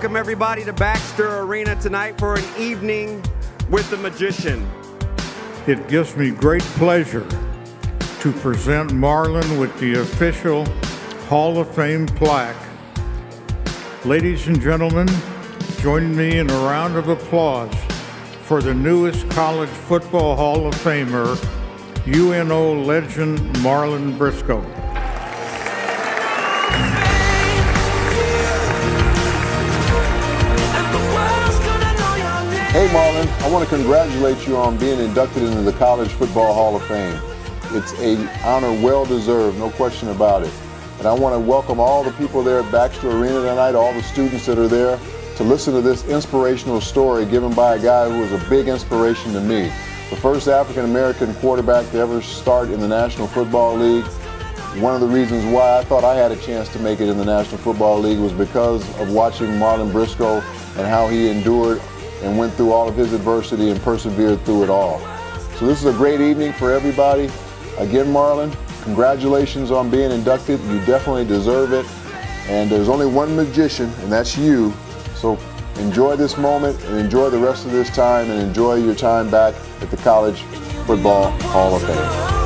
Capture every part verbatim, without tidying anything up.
welcome everybody to Baxter Arena tonight for an evening with the magician. It gives me great pleasure to present Marlin with the official Hall of Fame plaque. Ladies and gentlemen, join me in a round of applause for the newest college football Hall of Famer, U N O legend Marlin Briscoe. Hey Marlin, I want to congratulate you on being inducted into the College Football Hall of Fame. It's an honor well deserved, no question about it. And I want to welcome all the people there at Baxter Arena tonight, all the students that are there, to listen to this inspirational story given by a guy who was a big inspiration to me. The first African-American quarterback to ever start in the National Football League. One of the reasons why I thought I had a chance to make it in the National Football League was because of watching Marlin Briscoe and how he endured and went through all of his adversity and persevered through it all. So this is a great evening for everybody. Again, Marlin, congratulations on being inducted. You definitely deserve it. And there's only one magician, and that's you. So enjoy this moment and enjoy the rest of this time and enjoy your time back at the College Football Hall of Fame.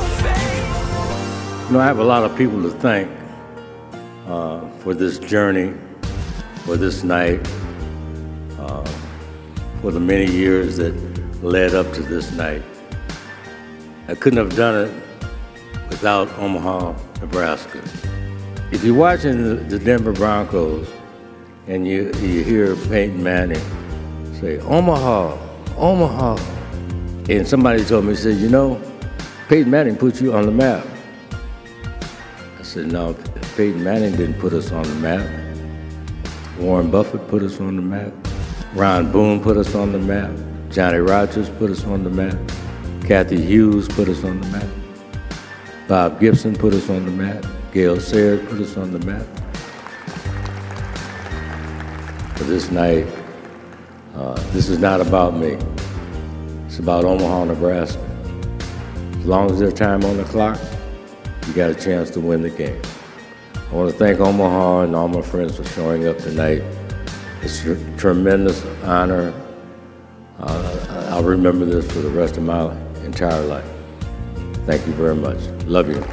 You know, I have a lot of people to thank uh, for this journey, for this night, uh, for the many years that led up to this night. I couldn't have done it without Omaha, Nebraska. If you're watching the, the Denver Broncos and you, you hear Peyton Manning say, Omaha, Omaha, and somebody told me, said, you know, Peyton Manning put you on the map. I said, no, Peyton Manning didn't put us on the map. Warren Buffett put us on the map. Ron Boone put us on the map. Johnny Rodgers put us on the map. Kathy Hughes put us on the map. Bob Gibson put us on the map. Gail Sayers put us on the map. For this night, uh, this is not about me. It's about Omaha, Nebraska. As long as there's time on the clock, you got a chance to win the game. I want to thank Omaha and all my friends for showing up tonight. It's a tremendous honor. Uh, I'll remember this for the rest of my entire life. Thank you very much. Love you.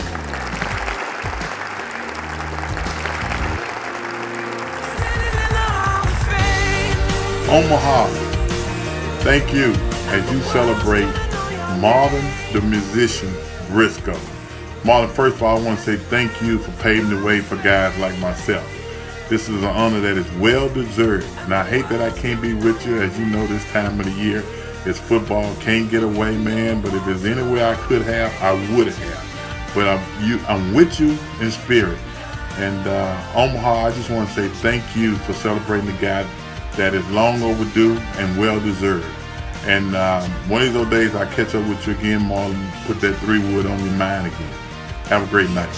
Omaha, thank you as you celebrate Marlin the musician Briscoe. Marlin, first of all, I want to say thank you for paving the way for guys like myself. This is an honor that is well deserved. And I hate that I can't be with you. As you know, this time of the year, it's football, can't get away, man. But if there's any way I could have, I would have. But I'm, you, I'm with you in spirit. And uh, Omaha, I just want to say thank you for celebrating the guy that is long overdue and well deserved. And um, one of those days I catch up with you again, Marlon, put that three wood on your mind again. Have a great night.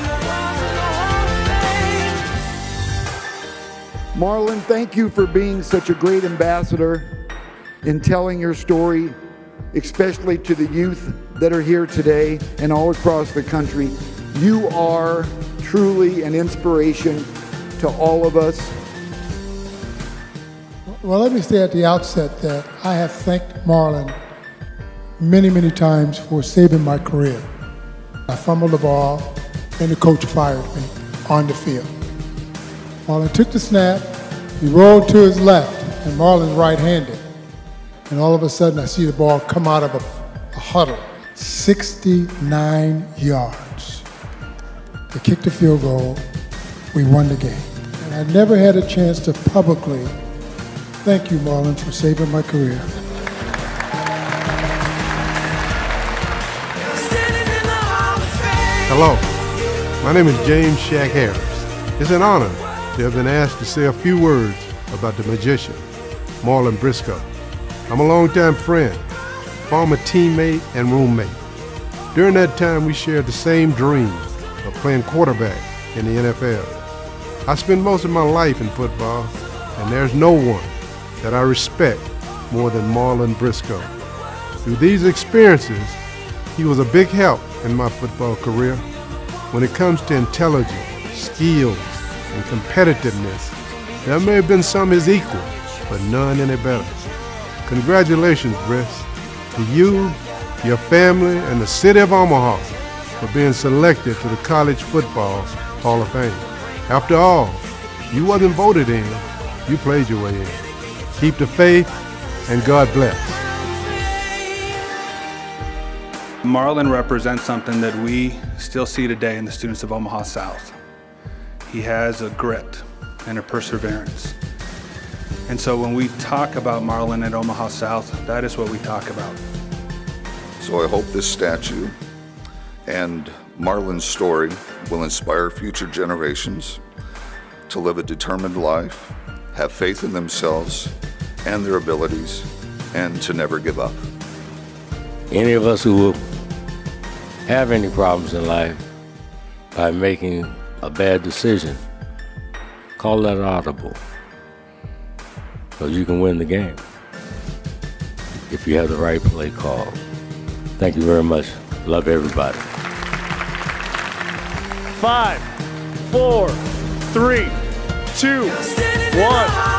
Marlin, thank you for being such a great ambassador in telling your story, especially to the youth that are here today and all across the country. You are truly an inspiration to all of us. Well, let me say at the outset that I have thanked Marlin many, many times for saving my career. I fumbled the ball and the coach fired me on the field. Marlin took the snap, he rolled to his left, and Marlin's right-handed. And all of a sudden, I see the ball come out of a, a huddle, sixty-nine yards. They kicked the field goal, we won the game. And I never had a chance to publicly thank you, Marlin, for saving my career. Hello, my name is James Shaq Harris. It's an honor to have been asked to say a few words about the magician, Marlin Briscoe. I'm a longtime friend, former teammate and roommate. During that time, we shared the same dream of playing quarterback in the N F L. I spent most of my life in football, and there's no one that I respect more than Marlin Briscoe. Through these experiences, he was a big help in my football career. When it comes to intelligence, skills, and competitiveness, There may have been some his equal, but none any better. Congratulations, Briss, to you, your family, and the city of Omaha for being selected to the College Football Hall of Fame. After all, you wasn't voted in, you played your way in. Keep the faith, and God bless. Marlin represents something that we still see today in the students of Omaha South. He has a grit and a perseverance. And so when we talk about Marlin at Omaha South, that is what we talk about. So I hope this statue and Marlin's story will inspire future generations to live a determined life, have faith in themselves and their abilities, and to never give up. Any of us who will have any problems in life by making a bad decision, call that audible, because you can win the game if you have the right play call. Thank you very much. Love everybody. Five, four, three, two, one.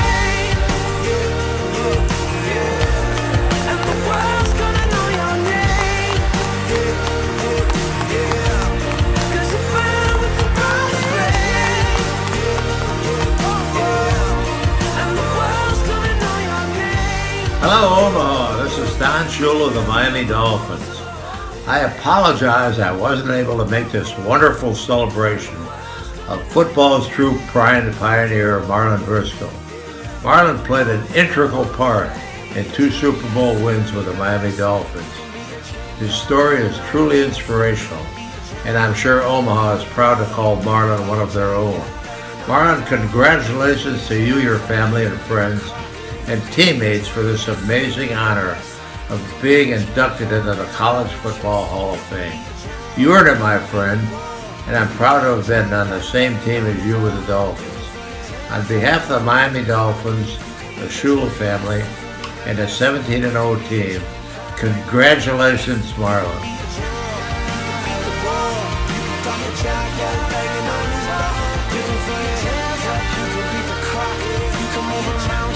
Hello, Omaha. This is Don Shula of the Miami Dolphins. I apologize I wasn't able to make this wonderful celebration of football's true pride and pioneer, Marlin Briscoe. Marlin played an integral part in two Super Bowl wins with the Miami Dolphins. His story is truly inspirational, and I'm sure Omaha is proud to call Marlin one of their own. Marlin, congratulations to you, your family, and friends, and teammates for this amazing honor of being inducted into the College Football Hall of Fame. You earned it, my friend, and I'm proud to have been on the same team as you with the Dolphins. On behalf of the Miami Dolphins, the Shula family, and the seventeen and oh team, congratulations, Marlin. You can